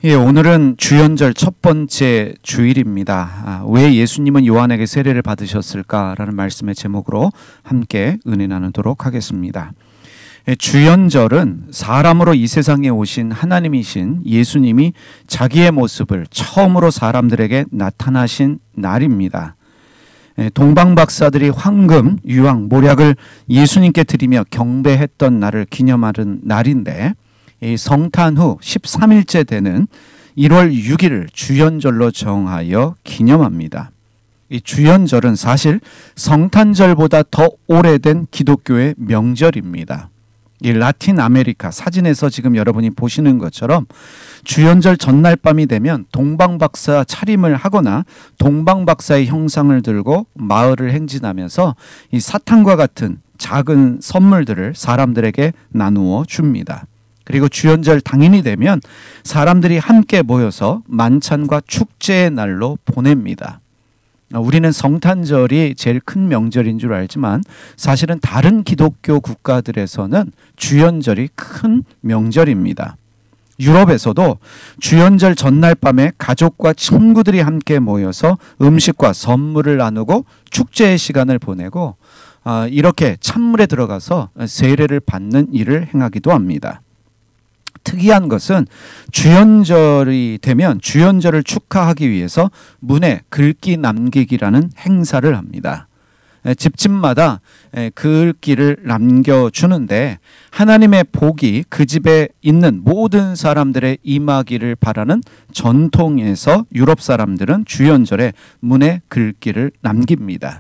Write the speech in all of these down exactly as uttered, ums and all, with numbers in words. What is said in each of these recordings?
예, 오늘은 주연절 첫 번째 주일입니다. 아, 왜 예수님은 요한에게 세례를 받으셨을까라는 말씀의 제목으로 함께 은혜 나누도록 하겠습니다. 예, 주연절은 사람으로 이 세상에 오신 하나님이신 예수님이 자기의 모습을 처음으로 사람들에게 나타나신 날입니다. 예, 동방박사들이 황금, 유황, 모략을 예수님께 드리며 경배했던 날을 기념하는 날인데, 이 성탄 후 십삼 일째 되는 일월 육 일을 주연절로 정하여 기념합니다. 이 주연절은 사실 성탄절보다 더 오래된 기독교의 명절입니다. 이 라틴 아메리카 사진에서 지금 여러분이 보시는 것처럼 주연절 전날 밤이 되면 동방박사 차림을 하거나 동방박사의 형상을 들고 마을을 행진하면서 이 사탕과 같은 작은 선물들을 사람들에게 나누어 줍니다. 그리고 주연절 당일이 되면 사람들이 함께 모여서 만찬과 축제의 날로 보냅니다. 우리는 성탄절이 제일 큰 명절인 줄 알지만 사실은 다른 기독교 국가들에서는 주연절이 큰 명절입니다. 유럽에서도 주연절 전날 밤에 가족과 친구들이 함께 모여서 음식과 선물을 나누고 축제의 시간을 보내고 이렇게 찬물에 들어가서 세례를 받는 일을 행하기도 합니다. 특이한 것은 주연절이 되면 주연절을 축하하기 위해서 문에 글귀 남기기라는 행사를 합니다. 집집마다 글귀를 남겨주는데 하나님의 복이 그 집에 있는 모든 사람들의 임하기를 바라는 전통에서 유럽 사람들은 주연절에 문에 글귀를 남깁니다.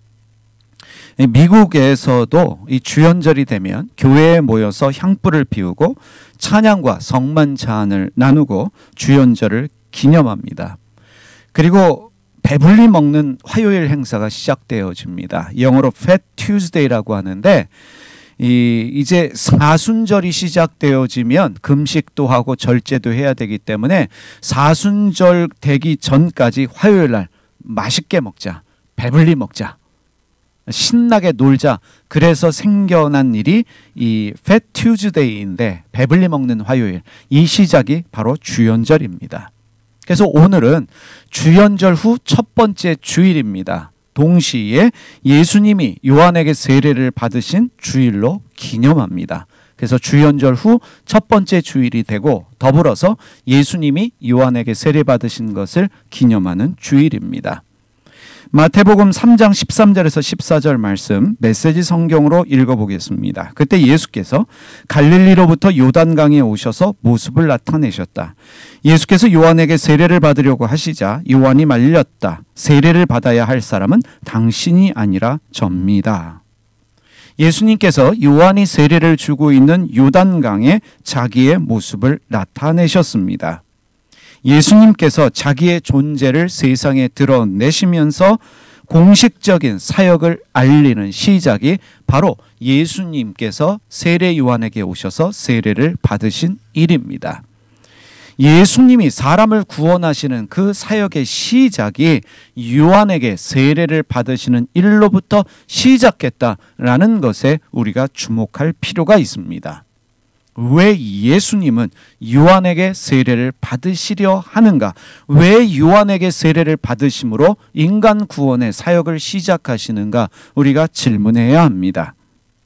미국에서도 이 주연절이 되면 교회에 모여서 향불을 피우고 찬양과 성만찬을 나누고 주연절을 기념합니다. 그리고 배불리 먹는 화요일 행사가 시작되어집니다. 영어로 Fat Tuesday라고 하는데 이 이제 사순절이 시작되어지면 금식도 하고 절제도 해야 되기 때문에 사순절 되기 전까지 화요일 날 맛있게 먹자, 배불리 먹자, 신나게 놀자. 그래서 생겨난 일이 이 Fat Tuesday인데 배불리 먹는 화요일, 이 시작이 바로 주연절입니다. 그래서 오늘은 주연절 후 첫 번째 주일입니다. 동시에 예수님이 요한에게 세례를 받으신 주일로 기념합니다. 그래서 주연절 후 첫 번째 주일이 되고 더불어서 예수님이 요한에게 세례 받으신 것을 기념하는 주일입니다. 마태복음 삼 장 십삼 절에서 십사 절 말씀 메시지 성경으로 읽어보겠습니다. 그때 예수께서 갈릴리로부터 요단강에 오셔서 모습을 나타내셨다. 예수께서 요한에게 세례를 받으려고 하시자 요한이 말렸다. 세례를 받아야 할 사람은 당신이 아니라 접니다. 예수님께서 요한이 세례를 주고 있는 요단강에 자기의 모습을 나타내셨습니다. 예수님께서 자기의 존재를 세상에 드러내시면서 공식적인 사역을 알리는 시작이 바로 예수님께서 세례 요한에게 오셔서 세례를 받으신 일입니다. 예수님이 사람을 구원하시는 그 사역의 시작이 요한에게 세례를 받으시는 일로부터 시작했다라는 것에 우리가 주목할 필요가 있습니다. 왜 예수님은 요한에게 세례를 받으시려 하는가? 왜 요한에게 세례를 받으심으로 인간 구원의 사역을 시작하시는가? 우리가 질문해야 합니다.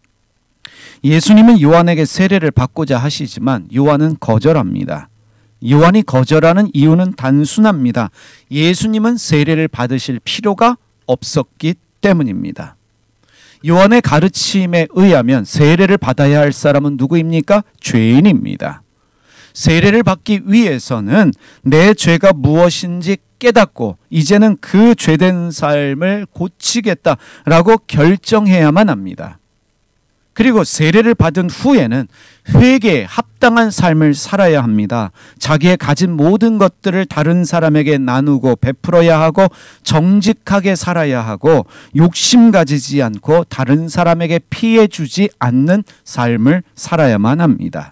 예수님은 요한에게 세례를 받고자 하시지만 요한은 거절합니다. 요한이 거절하는 이유는 단순합니다. 예수님은 세례를 받으실 필요가 없었기 때문입니다. 요한의 가르침에 의하면 세례를 받아야 할 사람은 누구입니까? 죄인입니다. 세례를 받기 위해서는 내 죄가 무엇인지 깨닫고 이제는 그 죄된 삶을 고치겠다라고 결정해야만 합니다. 그리고 세례를 받은 후에는 회개에 합당한 삶을 살아야 합니다. 자기의 가진 모든 것들을 다른 사람에게 나누고 베풀어야 하고 정직하게 살아야 하고 욕심 가지지 않고 다른 사람에게 피해 주지 않는 삶을 살아야만 합니다.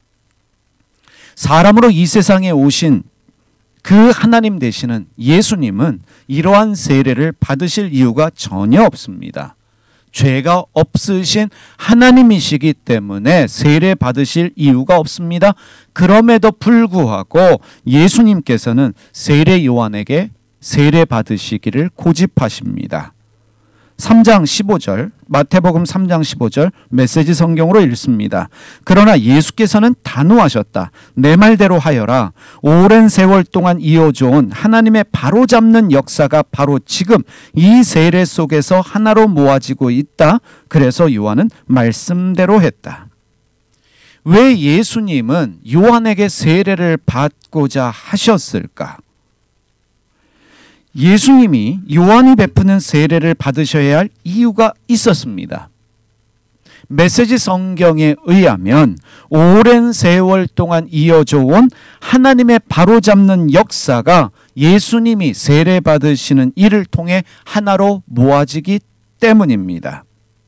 사람으로 이 세상에 오신 그 하나님 되시는 예수님은 이러한 세례를 받으실 이유가 전혀 없습니다. 죄가 없으신 하나님이시기 때문에 세례 받으실 이유가 없습니다. 그럼에도 불구하고 예수님께서는 세례 요한에게 세례 받으시기를 고집하십니다. 삼 장 십오 절, 마태복음 삼 장 십오 절 메시지 성경으로 읽습니다. 그러나 예수께서는 단호하셨다. 내 말대로 하여라. 오랜 세월 동안 이어져온 하나님의 바로잡는 역사가 바로 지금 이 세례 속에서 하나로 모아지고 있다. 그래서 요한은 말씀대로 했다. 왜 예수님은 요한에게 세례를 받고자 하셨을까? 예수님이 요한이 베푸는 세례를 받으셔야 할 이유가 있었습니다. 메시지 성경에 의하면 오랜 세월 동안 이어져 온 하나님의 바로잡는 역사가 예수님이 세례 받으시는 일을 통해 하나로 모아지기 때문입니다.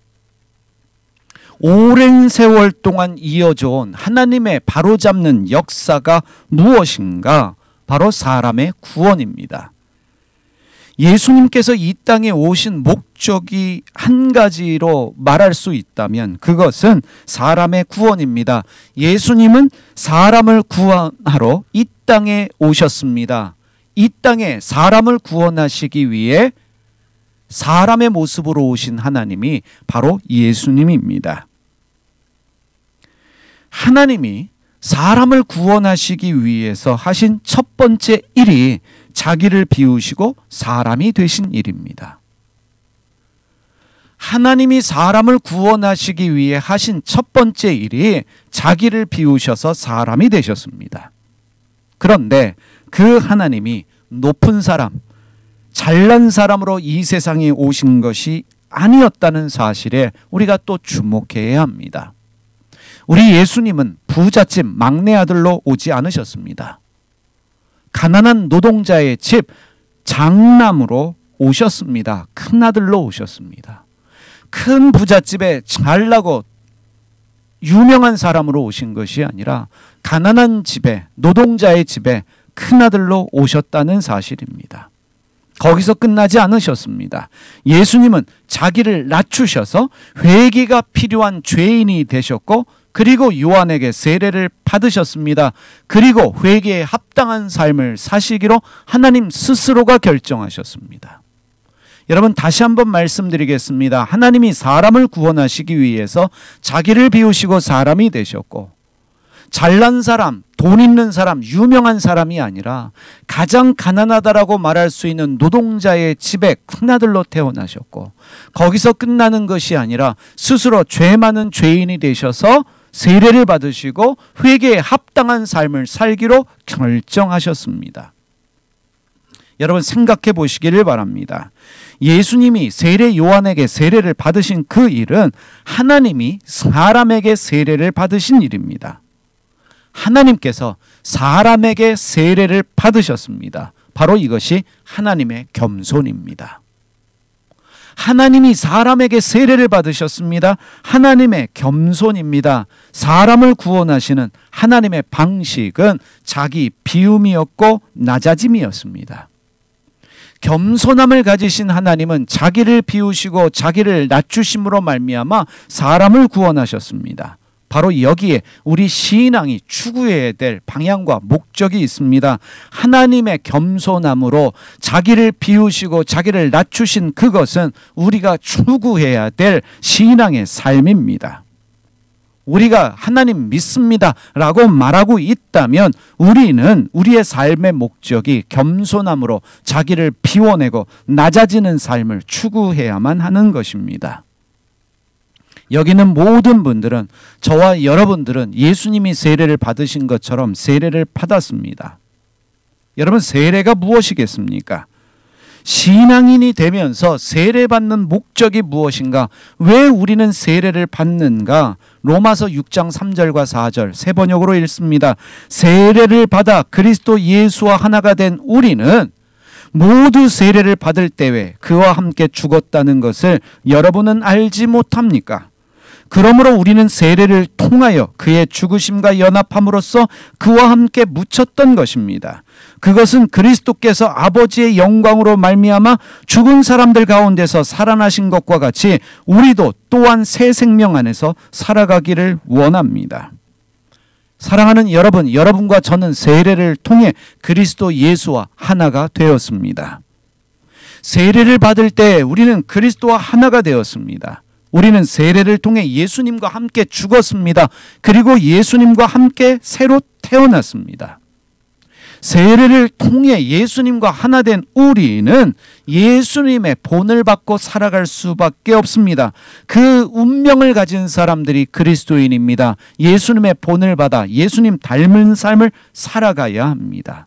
오랜 세월 동안 이어져 온 하나님의 바로잡는 역사가 무엇인가? 바로 사람의 구원입니다. 예수님께서 이 땅에 오신 목적이 한 가지로 말할 수 있다면 그것은 사람의 구원입니다. 예수님은 사람을 구원하러 이 땅에 오셨습니다. 이 땅에 사람을 구원하시기 위해 사람의 모습으로 오신 하나님이 바로 예수님입니다. 하나님이 사람을 구원하시기 위해서 하신 첫 번째 일이 자기를 비우시고 사람이 되신 일입니다. 하나님이 사람을 구원하시기 위해 하신 첫 번째 일이 자기를 비우셔서 사람이 되셨습니다. 그런데 그 하나님이 높은 사람, 잘난 사람으로 이 세상에 오신 것이 아니었다는 사실에 우리가 또 주목해야 합니다. 우리 예수님은 부잣집 막내 아들로 오지 않으셨습니다. 가난한 노동자의 집 장남으로 오셨습니다. 큰 아들로 오셨습니다. 큰 부잣집에 잘나고 유명한 사람으로 오신 것이 아니라 가난한 집에, 노동자의 집에 큰 아들로 오셨다는 사실입니다. 거기서 끝나지 않으셨습니다. 예수님은 자기를 낮추셔서 회개가 필요한 죄인이 되셨고 그리고 요한에게 세례를 받으셨습니다. 그리고 회개에 합당한 삶을 사시기로 하나님 스스로가 결정하셨습니다. 여러분 다시 한번 말씀드리겠습니다. 하나님이 사람을 구원하시기 위해서 자기를 비우시고 사람이 되셨고 잘난 사람, 돈 있는 사람, 유명한 사람이 아니라 가장 가난하다라고 말할 수 있는 노동자의 집에 큰아들로 태어나셨고 거기서 끝나는 것이 아니라 스스로 죄 많은 죄인이 되셔서 세례를 받으시고 회개에 합당한 삶을 살기로 결정하셨습니다. 여러분 생각해 보시기를 바랍니다. 예수님이 세례 요한에게 세례를 받으신 그 일은 하나님이 사람에게 세례를 받으신 일입니다. 하나님께서 사람에게 세례를 받으셨습니다. 바로 이것이 하나님의 겸손입니다. 하나님이 사람에게 세례를 받으셨습니다. 하나님의 겸손입니다. 사람을 구원하시는 하나님의 방식은 자기 비움이었고 낮아짐이었습니다. 겸손함을 가지신 하나님은 자기를 비우시고 자기를 낮추심으로 말미암아 사람을 구원하셨습니다. 바로 여기에 우리 신앙이 추구해야 될 방향과 목적이 있습니다. 하나님의 겸손함으로 자기를 비우시고 자기를 낮추신 그것은 우리가 추구해야 될 신앙의 삶입니다. 우리가 하나님 믿습니다 라고 말하고 있다면 우리는 우리의 삶의 목적이 겸손함으로 자기를 비워내고 낮아지는 삶을 추구해야만 하는 것입니다. 여기 있는 모든 분들은 저와 여러분들은 예수님이 세례를 받으신 것처럼 세례를 받았습니다. 여러분 세례가 무엇이겠습니까? 신앙인이 되면서 세례받는 목적이 무엇인가? 왜 우리는 세례를 받는가? 로마서 육 장 삼 절과 사 절 세 번역으로 읽습니다. 세례를 받아 그리스도 예수와 하나가 된 우리는 모두 세례를 받을 때에 그와 함께 죽었다는 것을 여러분은 알지 못합니까? 그러므로 우리는 세례를 통하여 그의 죽으심과 연합함으로써 그와 함께 묻혔던 것입니다. 그것은 그리스도께서 아버지의 영광으로 말미암아 죽은 사람들 가운데서 살아나신 것과 같이 우리도 또한 새 생명 안에서 살아가기를 원합니다. 사랑하는 여러분, 여러분과 저는 세례를 통해 그리스도 예수와 하나가 되었습니다. 세례를 받을 때 우리는 그리스도와 하나가 되었습니다. 우리는 세례를 통해 예수님과 함께 죽었습니다. 그리고 예수님과 함께 새로 태어났습니다. 세례를 통해 예수님과 하나 된 우리는 예수님의 본을 받고 살아갈 수밖에 없습니다. 그 운명을 가진 사람들이 그리스도인입니다. 예수님의 본을 받아 예수님 닮은 삶을 살아가야 합니다.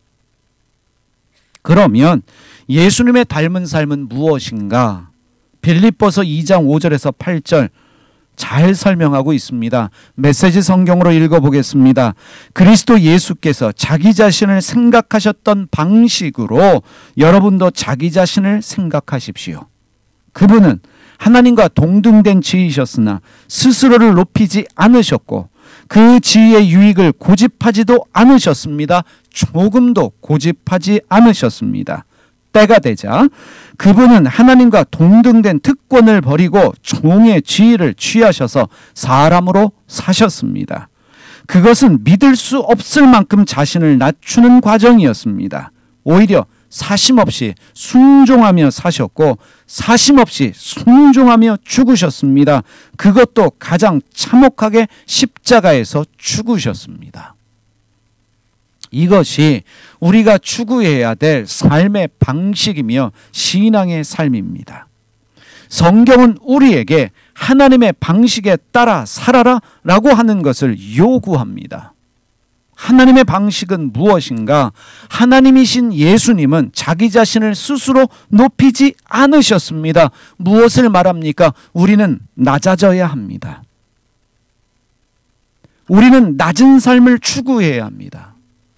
그러면 예수님의 닮은 삶은 무엇인가? 빌립보서 이 장 오 절에서 팔 절 잘 설명하고 있습니다. 메시지 성경으로 읽어보겠습니다. 그리스도 예수께서 자기 자신을 생각하셨던 방식으로 여러분도 자기 자신을 생각하십시오. 그분은 하나님과 동등된 지위이셨으나 스스로를 높이지 않으셨고 그 지위의 유익을 고집하지도 않으셨습니다. 조금도 고집하지 않으셨습니다. 때가 되자 그분은 하나님과 동등된 특권을 버리고 종의 지위를 취하셔서 사람으로 사셨습니다. 그것은 믿을 수 없을 만큼 자신을 낮추는 과정이었습니다. 오히려 사심 없이 순종하며 사셨고 사심 없이 순종하며 죽으셨습니다. 그것도 가장 참혹하게 십자가에서 죽으셨습니다. 이것이 우리가 추구해야 될 삶의 방식이며 신앙의 삶입니다. 성경은 우리에게 하나님의 방식에 따라 살아라 라고 하는 것을 요구합니다. 하나님의 방식은 무엇인가? 하나님이신 예수님은 자기 자신을 스스로 높이지 않으셨습니다. 무엇을 말합니까? 우리는 낮아져야 합니다. 우리는 낮은 삶을 추구해야 합니다.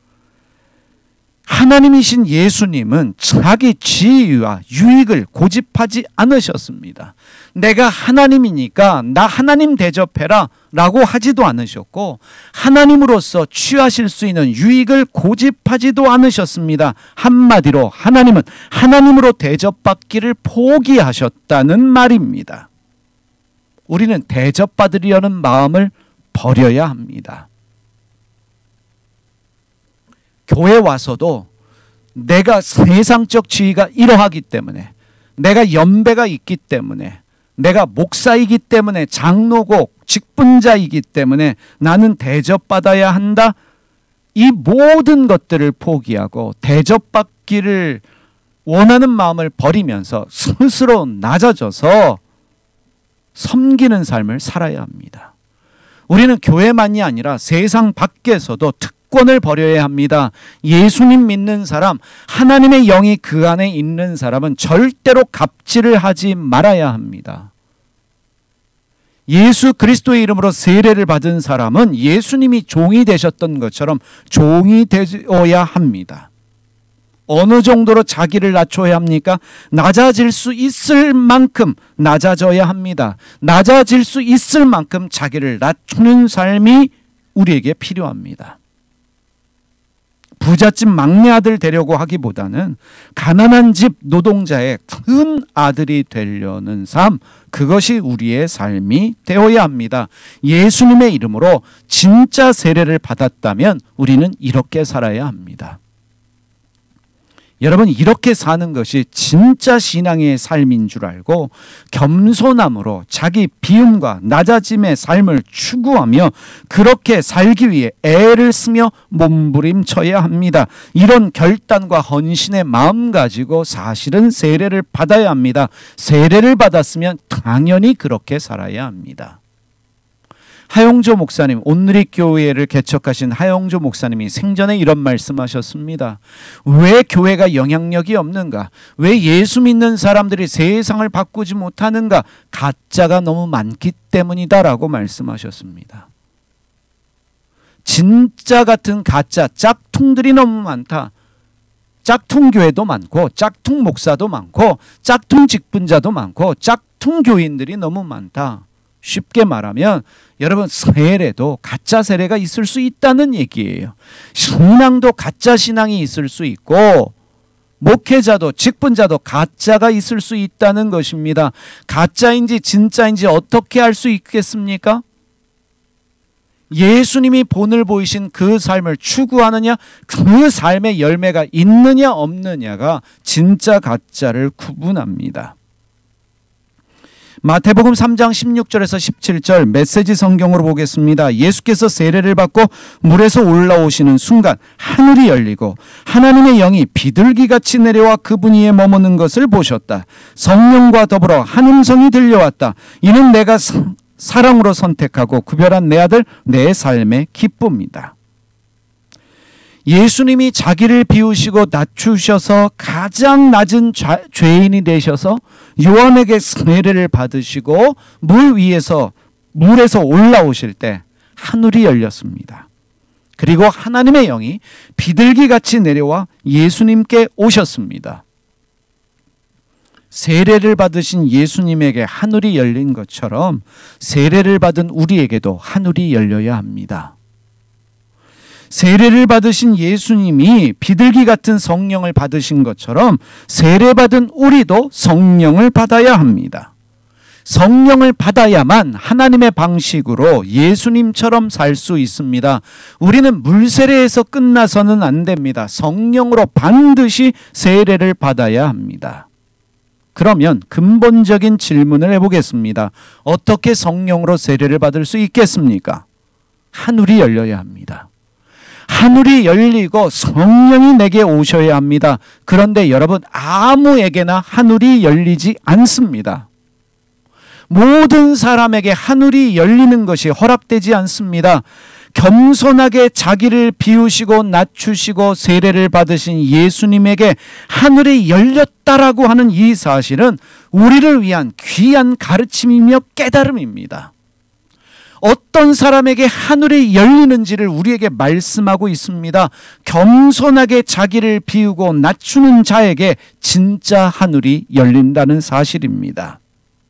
하나님이신 예수님은 자기 지위와 유익을 고집하지 않으셨습니다. 내가 하나님이니까 나 하나님 대접해라 라고 하지도 않으셨고 하나님으로서 취하실 수 있는 유익을 고집하지도 않으셨습니다. 한마디로 하나님은 하나님으로 대접받기를 포기하셨다는 말입니다. 우리는 대접받으려는 마음을 버려야 합니다. 교회 와서도 내가 세상적 지위가 이러하기 때문에 내가 연배가 있기 때문에 내가 목사이기 때문에 장로고 직분자이기 때문에 나는 대접받아야 한다. 이 모든 것들을 포기하고 대접받기를 원하는 마음을 버리면서 스스로 낮아져서 섬기는 삶을 살아야 합니다. 우리는 교회만이 아니라 세상 밖에서도 특권을 버려야 합니다. 예수님 믿는 사람, 하나님의 영이 그 안에 있는 사람은 절대로 갑질을 하지 말아야 합니다. 예수 그리스도의 이름으로 세례를 받은 사람은 예수님이 종이 되셨던 것처럼 종이 되어야 합니다. 어느 정도로 자기를 낮춰야 합니까? 낮아질 수 있을 만큼 낮아져야 합니다. 낮아질 수 있을 만큼 자기를 낮추는 삶이 우리에게 필요합니다. 부잣집 막내 아들 되려고 하기보다는 가난한 집 노동자의 큰 아들이 되려는 삶, 그것이 우리의 삶이 되어야 합니다. 예수님의 이름으로 진짜 세례를 받았다면 우리는 이렇게 살아야 합니다. 여러분, 이렇게 사는 것이 진짜 신앙의 삶인 줄 알고 겸손함으로 자기 비움과 낮아짐의 삶을 추구하며 그렇게 살기 위해 애를 쓰며 몸부림쳐야 합니다. 이런 결단과 헌신의 마음 가지고 사실은 세례를 받아야 합니다. 세례를 받았으면 당연히 그렇게 살아야 합니다. 하용조 목사님, 온누리교회를 개척하신 하용조 목사님이 생전에 이런 말씀하셨습니다. 왜 교회가 영향력이 없는가? 왜 예수 믿는 사람들이 세상을 바꾸지 못하는가? 가짜가 너무 많기 때문이다 라고 말씀하셨습니다. 진짜 같은 가짜 짝퉁들이 너무 많다. 짝퉁 교회도 많고 짝퉁 목사도 많고 짝퉁 직분자도 많고 짝퉁 교인들이 너무 많다. 쉽게 말하면 여러분, 세례도 가짜 세례가 있을 수 있다는 얘기예요. 신앙도 가짜 신앙이 있을 수 있고 목회자도 직분자도 가짜가 있을 수 있다는 것입니다. 가짜인지 진짜인지 어떻게 알 수 있겠습니까? 예수님이 본을 보이신 그 삶을 추구하느냐, 그 삶의 열매가 있느냐 없느냐가 진짜 가짜를 구분합니다. 마태복음 삼 장 십육 절에서 십칠 절 메시지 성경으로 보겠습니다. 예수께서 세례를 받고 물에서 올라오시는 순간 하늘이 열리고 하나님의 영이 비둘기같이 내려와 그분 위에 머무는 것을 보셨다. 성령과 더불어 한 음성이 들려왔다. 이는 내가 사랑으로 선택하고 구별한 내 아들, 내 삶의 기쁨이다. 예수님이 자기를 비우시고 낮추셔서 가장 낮은 좌, 죄인이 되셔서 요한에게 세례를 받으시고 물 위에서 물에서 올라오실 때 하늘이 열렸습니다. 그리고 하나님의 영이 비둘기같이 내려와 예수님께 오셨습니다. 세례를 받으신 예수님에게 하늘이 열린 것처럼 세례를 받은 우리에게도 하늘이 열려야 합니다. 세례를 받으신 예수님이 비둘기 같은 성령을 받으신 것처럼 세례받은 우리도 성령을 받아야 합니다. 성령을 받아야만 하나님의 방식으로 예수님처럼 살 수 있습니다. 우리는 물세례에서 끝나서는 안 됩니다. 성령으로 반드시 세례를 받아야 합니다. 그러면 근본적인 질문을 해보겠습니다. 어떻게 성령으로 세례를 받을 수 있겠습니까? 하늘이 열려야 합니다. 하늘이 열리고 성령이 내게 오셔야 합니다. 그런데 여러분, 아무에게나 하늘이 열리지 않습니다. 모든 사람에게 하늘이 열리는 것이 허락되지 않습니다. 겸손하게 자기를 비우시고 낮추시고 세례를 받으신 예수님에게 하늘이 열렸다라고 하는 이 사실은 우리를 위한 귀한 가르침이며 깨달음입니다. 어떤 사람에게 하늘이 열리는지를 우리에게 말씀하고 있습니다. 겸손하게 자기를 비우고 낮추는 자에게 진짜 하늘이 열린다는 사실입니다.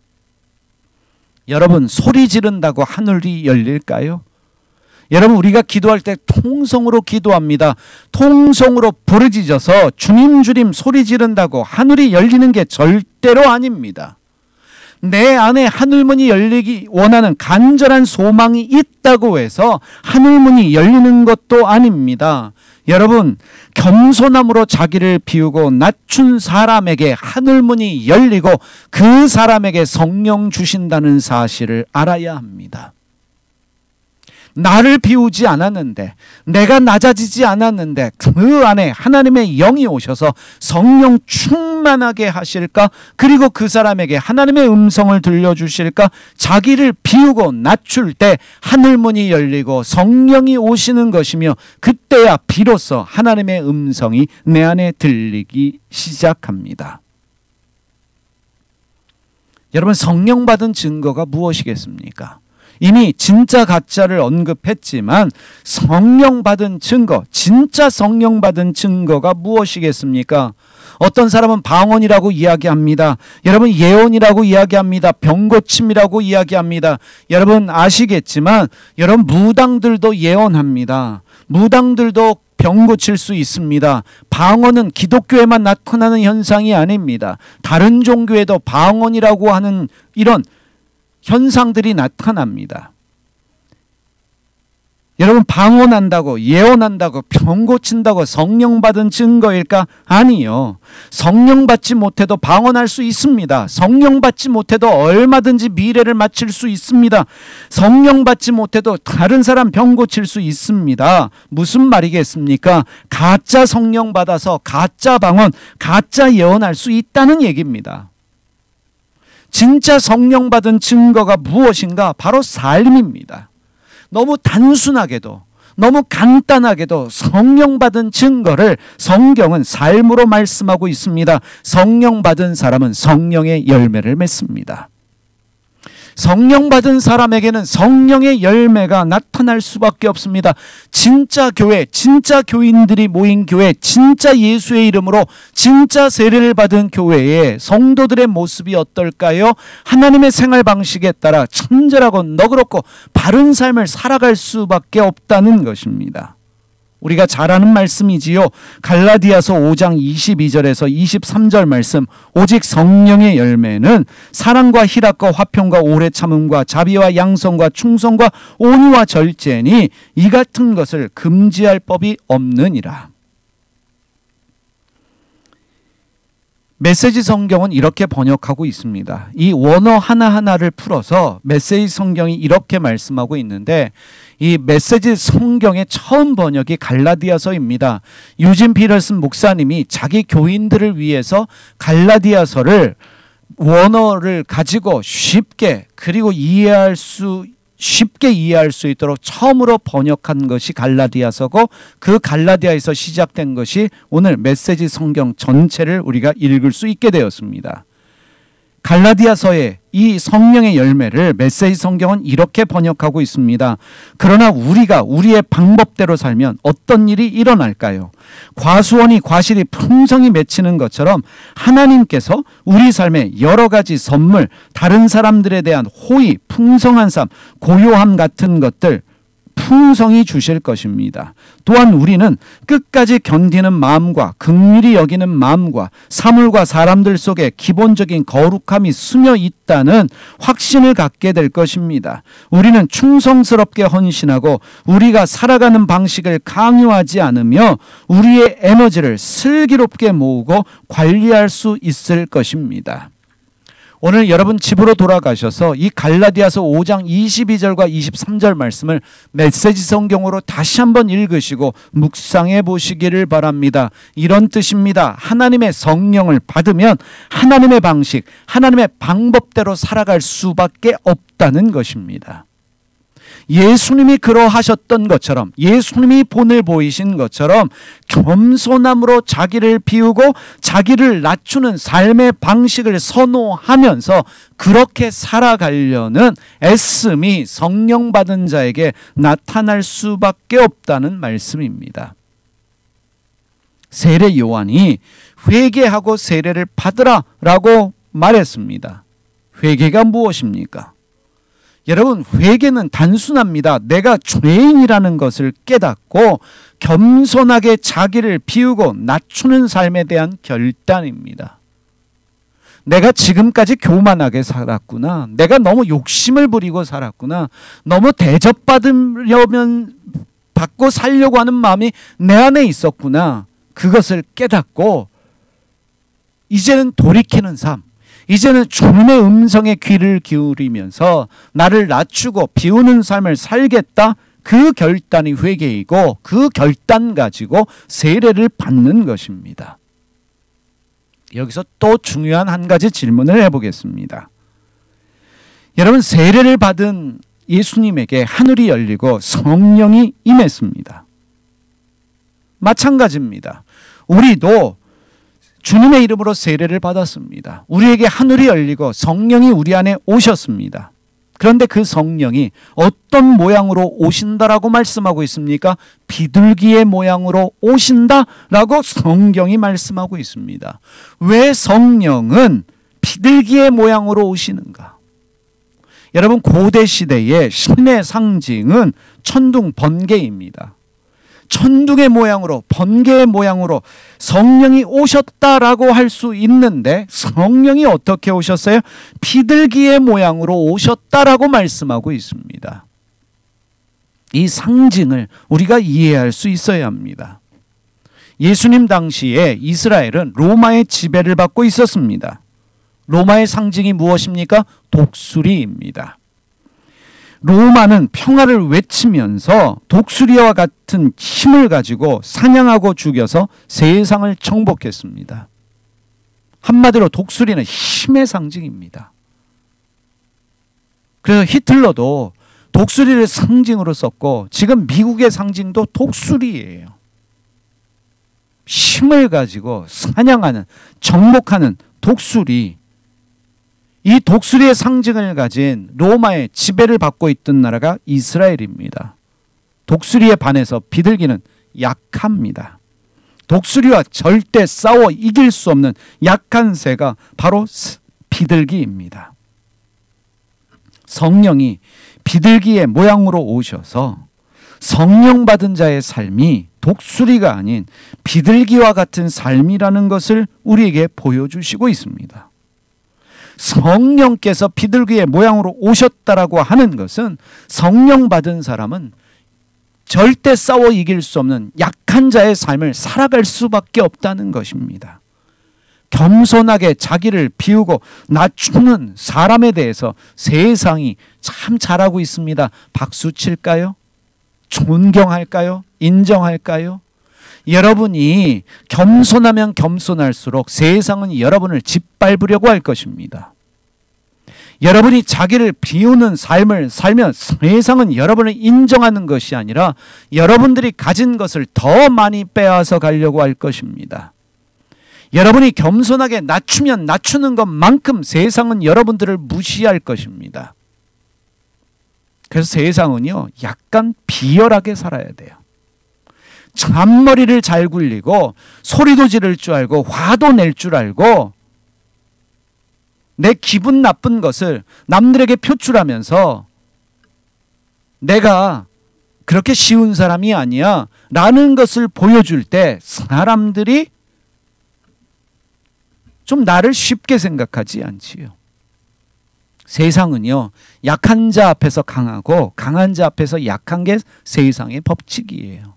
여러분, 소리 지른다고 하늘이 열릴까요? 여러분, 우리가 기도할 때 통성으로 기도합니다. 통성으로 부르짖어서 주님 주님 소리 지른다고 하늘이 열리는 게 절대로 아닙니다. 내 안에 하늘문이 열리기 원하는 간절한 소망이 있다고 해서 하늘문이 열리는 것도 아닙니다. 여러분, 겸손함으로 자기를 비우고 낮춘 사람에게 하늘문이 열리고 그 사람에게 성령 주신다는 사실을 알아야 합니다. 나를 비우지 않았는데, 내가 낮아지지 않았는데 그 안에 하나님의 영이 오셔서 성령 충만하게 하실까? 그리고 그 사람에게 하나님의 음성을 들려주실까? 자기를 비우고 낮출 때 하늘문이 열리고 성령이 오시는 것이며, 그때야 비로소 하나님의 음성이 내 안에 들리기 시작합니다. 여러분, 성령 받은 증거가 무엇이겠습니까? 이미 진짜 가짜를 언급했지만 성령 받은 증거, 진짜 성령 받은 증거가 무엇이겠습니까? 어떤 사람은 방언이라고 이야기합니다. 여러분, 예언이라고 이야기합니다. 병고침이라고 이야기합니다. 여러분 아시겠지만 여러분, 무당들도 예언합니다. 무당들도 병 고칠 수 있습니다. 방언은 기독교에만 나타나는 현상이 아닙니다. 다른 종교에도 방언이라고 하는 이런 현상들이 나타납니다. 여러분, 방언한다고, 예언한다고, 병 고친다고 성령 받은 증거일까? 아니요. 성령 받지 못해도 방언할 수 있습니다. 성령 받지 못해도 얼마든지 미래를 맞출 수 있습니다. 성령 받지 못해도 다른 사람 병 고칠 수 있습니다. 무슨 말이겠습니까? 가짜 성령 받아서 가짜 방언, 가짜 예언할 수 있다는 얘기입니다. 진짜 성령 받은 증거가 무엇인가? 바로 삶입니다. 너무 단순하게도, 너무 간단하게도 성령 받은 증거를 성경은 삶으로 말씀하고 있습니다. 성령 받은 사람은 성령의 열매를 맺습니다. 성령 받은 사람에게는 성령의 열매가 나타날 수밖에 없습니다. 진짜 교회, 진짜 교인들이 모인 교회, 진짜 예수의 이름으로 진짜 세례를 받은 교회의 성도들의 모습이 어떨까요? 하나님의 생활 방식에 따라 친절하고 너그럽고 바른 삶을 살아갈 수밖에 없다는 것입니다. 우리가 잘 아는 말씀이지요. 갈라디아서 오 장 이십이 절에서 이십삼 절 말씀, 오직 성령의 열매는 사랑과 희락과 화평과 오래 참음과 자비와 양성과 충성과 온유와 절제니 이 같은 것을 금지할 법이 없느니라. 메시지 성경은 이렇게 번역하고 있습니다. 이 원어 하나하나를 풀어서 메시지 성경이 이렇게 말씀하고 있는데, 이 메시지 성경의 처음 번역이 갈라디아서입니다. 유진 피터슨 목사님이 자기 교인들을 위해서 갈라디아서를 원어를 가지고 쉽게 그리고 이해할 수 쉽게 이해할 수 있도록 처음으로 번역한 것이 갈라디아서고, 그 갈라디아에서 시작된 것이 오늘 메시지 성경 전체를 우리가 읽을 수 있게 되었습니다. 갈라디아서의 이 성령의 열매를 메시지 성경은 이렇게 번역하고 있습니다. 그러나 우리가 우리의 방법대로 살면 어떤 일이 일어날까요? 과수원이 과실이 풍성히 맺히는 것처럼 하나님께서 우리 삶에 여러 가지 선물, 다른 사람들에 대한 호의, 풍성한 삶, 고요함 같은 것들 풍성히 주실 것입니다. 또한 우리는 끝까지 견디는 마음과 긍휼히 여기는 마음과 사물과 사람들 속에 기본적인 거룩함이 스며 있다는 확신을 갖게 될 것입니다. 우리는 충성스럽게 헌신하고 우리가 살아가는 방식을 강요하지 않으며 우리의 에너지를 슬기롭게 모으고 관리할 수 있을 것입니다. 오늘 여러분 집으로 돌아가셔서 이 갈라디아서 오 장 이십이 절과 이십삼 절 말씀을 메시지 성경으로 다시 한번 읽으시고 묵상해 보시기를 바랍니다. 이런 뜻입니다. 하나님의 성령을 받으면 하나님의 방식, 하나님의 방법대로 살아갈 수밖에 없다는 것입니다. 예수님이 그러하셨던 것처럼, 예수님이 본을 보이신 것처럼 겸손함으로 자기를 비우고 자기를 낮추는 삶의 방식을 선호하면서 그렇게 살아가려는 애씀이 성령 받은 자에게 나타날 수밖에 없다는 말씀입니다. 세례 요한이 회개하고 세례를 받으라 라고 말했습니다. 회개가 무엇입니까? 여러분, 회개는 단순합니다. 내가 죄인이라는 것을 깨닫고 겸손하게 자기를 비우고 낮추는 삶에 대한 결단입니다. 내가 지금까지 교만하게 살았구나. 내가 너무 욕심을 부리고 살았구나. 너무 대접받으려면 받고 살려고 하는 마음이 내 안에 있었구나. 그것을 깨닫고 이제는 돌이키는 삶, 이제는 주님의 음성에 귀를 기울이면서 나를 낮추고 비우는 삶을 살겠다. 그 결단이 회개이고 그 결단 가지고 세례를 받는 것입니다. 여기서 또 중요한 한 가지 질문을 해보겠습니다. 여러분, 세례를 받은 예수님에게 하늘이 열리고 성령이 임했습니다. 마찬가지입니다. 우리도 주님의 이름으로 세례를 받았습니다. 우리에게 하늘이 열리고 성령이 우리 안에 오셨습니다. 그런데 그 성령이 어떤 모양으로 오신다라고 말씀하고 있습니까? 비둘기의 모양으로 오신다라고 성경이 말씀하고 있습니다. 왜 성령은 비둘기의 모양으로 오시는가? 여러분, 고대 시대의 신의 상징은 천둥, 번개입니다. 천둥의 모양으로, 번개의 모양으로 성령이 오셨다라고 할 수 있는데 성령이 어떻게 오셨어요? 비둘기의 모양으로 오셨다라고 말씀하고 있습니다. 이 상징을 우리가 이해할 수 있어야 합니다. 예수님 당시에 이스라엘은 로마의 지배를 받고 있었습니다. 로마의 상징이 무엇입니까? 독수리입니다. 로마는 평화를 외치면서 독수리와 같은 힘을 가지고 사냥하고 죽여서 세상을 정복했습니다. 한마디로 독수리는 힘의 상징입니다. 그래서 히틀러도 독수리를 상징으로 썼고 지금 미국의 상징도 독수리예요. 힘을 가지고 사냥하는, 정복하는 독수리. 이 독수리의 상징을 가진 로마의 지배를 받고 있던 나라가 이스라엘입니다. 독수리에 반해서 비둘기는 약합니다. 독수리와 절대 싸워 이길 수 없는 약한 새가 바로 비둘기입니다. 성령이 비둘기의 모양으로 오셔서 성령 받은 자의 삶이 독수리가 아닌 비둘기와 같은 삶이라는 것을 우리에게 보여주시고 있습니다. 성령께서 비둘기의 모양으로 오셨다라고 하는 것은 성령 받은 사람은 절대 싸워 이길 수 없는 약한 자의 삶을 살아갈 수밖에 없다는 것입니다. 겸손하게 자기를 비우고 낮추는 사람에 대해서 세상이 참 잘하고 있습니다. 박수 칠까요? 존경할까요? 인정할까요? 여러분이 겸손하면 겸손할수록 세상은 여러분을 짓밟으려고 할 것입니다. 여러분이 자기를 비우는 삶을 살면 세상은 여러분을 인정하는 것이 아니라 여러분들이 가진 것을 더 많이 빼앗아 가려고 할 것입니다. 여러분이 겸손하게 낮추면 낮추는 것만큼 세상은 여러분들을 무시할 것입니다. 그래서 세상은요, 약간 비열하게 살아야 돼요. 잔머리를 잘 굴리고 소리도 지를 줄 알고 화도 낼 줄 알고 내 기분 나쁜 것을 남들에게 표출하면서 내가 그렇게 쉬운 사람이 아니야 라는 것을 보여줄 때 사람들이 좀 나를 쉽게 생각하지 않지요. 세상은요, 약한 자 앞에서 강하고 강한 자 앞에서 약한 게 세상의 법칙이에요.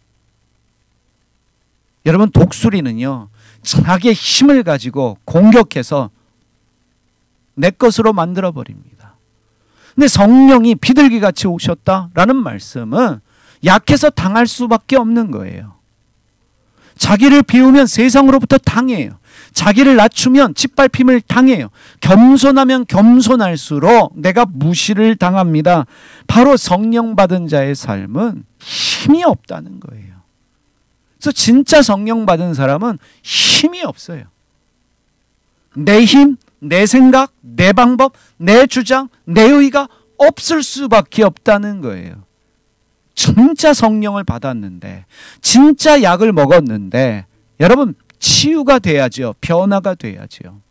여러분, 독수리는요, 자기의 힘을 가지고 공격해서 내 것으로 만들어 버립니다. 근데 성령이 비둘기같이 오셨다라는 말씀은 약해서 당할 수밖에 없는 거예요. 자기를 비우면 세상으로부터 당해요. 자기를 낮추면 짓밟힘을 당해요. 겸손하면 겸손할수록 내가 무시를 당합니다. 바로 성령 받은 자의 삶은 힘이 없다는 거예요. 그래서 진짜 성령 받은 사람은 힘이 없어요. 내 힘, 내 생각, 내 방법, 내 주장, 내 의가 없을 수밖에 없다는 거예요. 진짜 성령을 받았는데, 진짜 약을 먹었는데, 여러분 치유가 돼야죠. 변화가 돼야죠.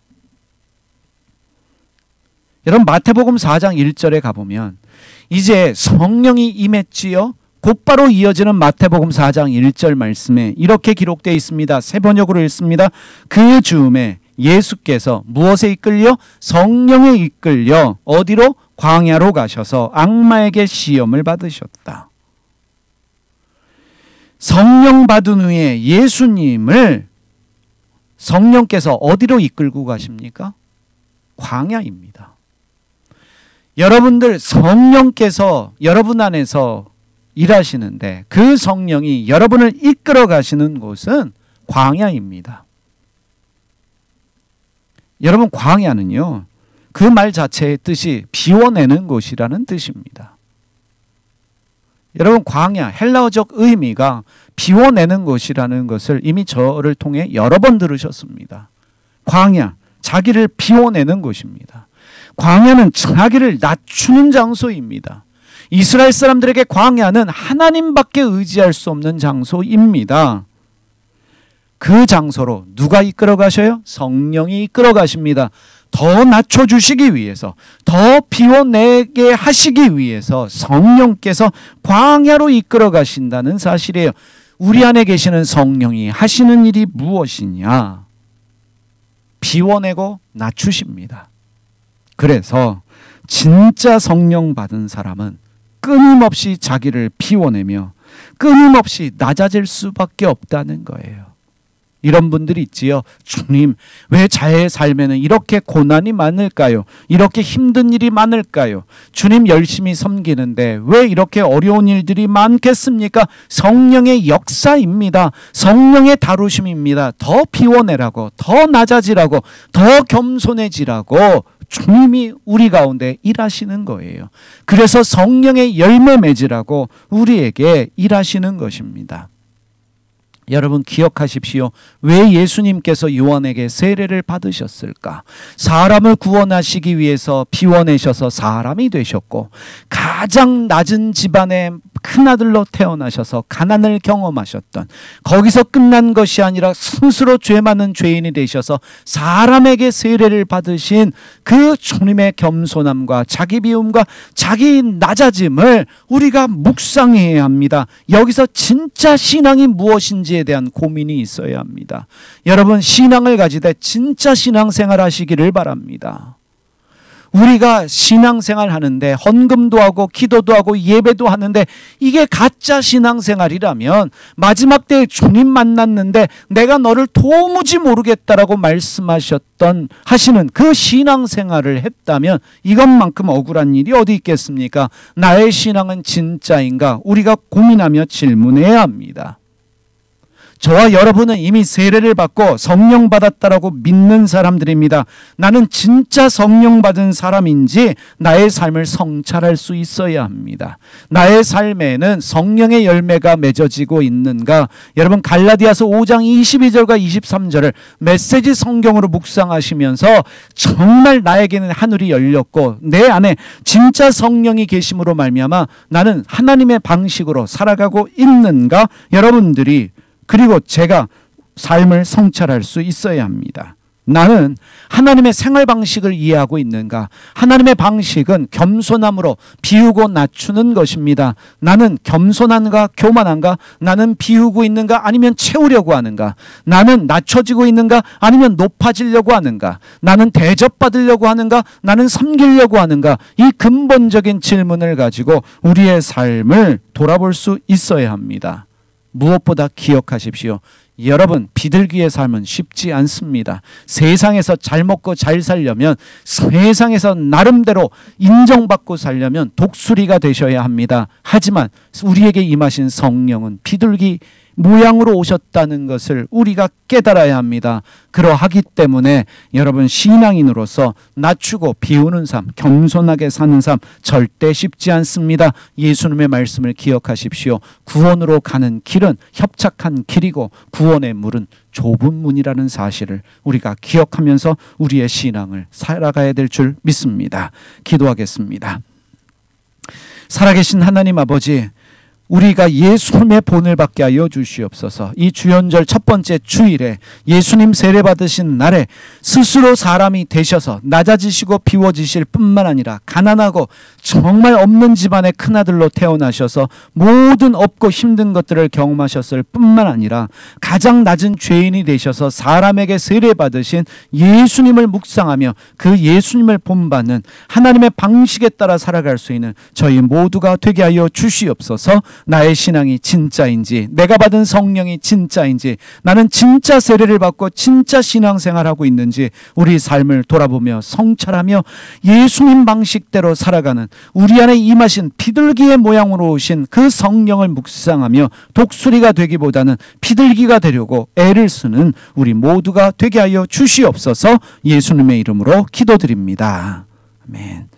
여러분 마태복음 사 장 일 절에 가보면 이제 성령이 임했지요. 곧바로 이어지는 마태복음 사 장 일 절 말씀에 이렇게 기록되어 있습니다. 새 번역으로 읽습니다. 그 즈음에 예수께서 무엇에 이끌려? 성령에 이끌려 어디로? 광야로 가셔서 악마에게 시험을 받으셨다. 성령 받은 후에 예수님을 성령께서 어디로 이끌고 가십니까? 광야입니다. 여러분들 성령께서 여러분 안에서 일하시는데 그 성령이 여러분을 이끌어 가시는 곳은 광야입니다. 여러분, 광야는요, 그 말 자체의 뜻이 비워내는 곳이라는 뜻입니다. 여러분, 광야, 헬라어적 의미가 비워내는 곳이라는 것을 이미 저를 통해 여러 번 들으셨습니다. 광야, 자기를 비워내는 곳입니다. 광야는 자기를 낮추는 장소입니다. 이스라엘 사람들에게 광야는 하나님밖에 의지할 수 없는 장소입니다. 그 장소로 누가 이끌어 가셔요? 성령이 이끌어 가십니다. 더 낮춰주시기 위해서, 더 비워내게 하시기 위해서 성령께서 광야로 이끌어 가신다는 사실이에요. 우리 안에 계시는 성령이 하시는 일이 무엇이냐? 비워내고 낮추십니다. 그래서 진짜 성령 받은 사람은 끊임없이 자기를 비워내며 끊임없이 낮아질 수밖에 없다는 거예요. 이런 분들이 있지요. 주님, 왜 자의 삶에는 이렇게 고난이 많을까요? 이렇게 힘든 일이 많을까요? 주님 열심히 섬기는데 왜 이렇게 어려운 일들이 많겠습니까? 성령의 역사입니다. 성령의 다루심입니다. 더 비워내라고, 더 낮아지라고, 더 겸손해지라고 주님이 우리 가운데 일하시는 거예요. 그래서 성령의 열매 맺으라고 우리에게 일하시는 것입니다. 여러분 기억하십시오. 왜 예수님께서 요한에게 세례를 받으셨을까? 사람을 구원하시기 위해서 피워내셔서 사람이 되셨고 가장 낮은 집안의 큰아들로 태어나셔서 가난을 경험하셨던, 거기서 끝난 것이 아니라 스스로 죄 많은 죄인이 되셔서 사람에게 세례를 받으신 그 주님의 겸손함과 자기 비움과 자기 낮아짐을 우리가 묵상해야 합니다. 여기서 진짜 신앙이 무엇인지에 대한 고민이 있어야 합니다. 여러분 신앙을 가지되 진짜 신앙생활 하시기를 바랍니다. 우리가 신앙생활 하는데 헌금도 하고 기도도 하고 예배도 하는데 이게 가짜 신앙생활이라면 마지막 때에 주님 만났는데 내가 너를 도무지 모르겠다라고 말씀하셨던 하시는 그 신앙생활을 했다면 이것만큼 억울한 일이 어디 있겠습니까? 나의 신앙은 진짜인가? 우리가 고민하며 질문해야 합니다. 저와 여러분은 이미 세례를 받고 성령 받았다라고 믿는 사람들입니다. 나는 진짜 성령 받은 사람인지 나의 삶을 성찰할 수 있어야 합니다. 나의 삶에는 성령의 열매가 맺어지고 있는가? 여러분 갈라디아서 오 장 이십이 절과 이십삼 절을 메시지 성경으로 묵상하시면서 정말 나에게는 하늘이 열렸고 내 안에 진짜 성령이 계심으로 말미암아 나는 하나님의 방식으로 살아가고 있는가? 여러분들이 그리고 제가 삶을 성찰할 수 있어야 합니다. 나는 하나님의 생활 방식을 이해하고 있는가? 하나님의 방식은 겸손함으로 비우고 낮추는 것입니다. 나는 겸손한가? 교만한가? 나는 비우고 있는가? 아니면 채우려고 하는가? 나는 낮춰지고 있는가? 아니면 높아지려고 하는가? 나는 대접받으려고 하는가? 나는 섬기려고 하는가? 이 근본적인 질문을 가지고 우리의 삶을 돌아볼 수 있어야 합니다. 무엇보다 기억하십시오. 여러분 비둘기의 삶은 쉽지 않습니다. 세상에서 잘 먹고 잘 살려면, 세상에서 나름대로 인정받고 살려면 독수리가 되셔야 합니다. 하지만 우리에게 임하신 성령은 비둘기 모양으로 오셨다는 것을 우리가 깨달아야 합니다. 그러하기 때문에 여러분 신앙인으로서 낮추고 비우는 삶, 겸손하게 사는 삶 절대 쉽지 않습니다. 예수님의 말씀을 기억하십시오. 구원으로 가는 길은 협착한 길이고 구원의 문은 좁은 문이라는 사실을 우리가 기억하면서 우리의 신앙을 살아가야 될 줄 믿습니다. 기도하겠습니다. 살아계신 하나님 아버지, 우리가 예수님의 본을 받게 하여 주시옵소서. 이 주연절 첫 번째 주일에 예수님 세례 받으신 날에 스스로 사람이 되셔서 낮아지시고 비워지실 뿐만 아니라 가난하고 정말 없는 집안의 큰아들로 태어나셔서 모든 없고 힘든 것들을 경험하셨을 뿐만 아니라 가장 낮은 죄인이 되셔서 사람에게 세례 받으신 예수님을 묵상하며 그 예수님을 본받는 하나님의 방식에 따라 살아갈 수 있는 저희 모두가 되게 하여 주시옵소서. 나의 신앙이 진짜인지, 내가 받은 성령이 진짜인지, 나는 진짜 세례를 받고 진짜 신앙생활하고 있는지 우리 삶을 돌아보며 성찰하며 예수님 방식대로 살아가는 우리 안에 임하신 비둘기의 모양으로 오신 그 성령을 묵상하며 독수리가 되기보다는 비둘기가 되려고 애를 쓰는 우리 모두가 되게 하여 주시옵소서. 예수님의 이름으로 기도드립니다. 아멘.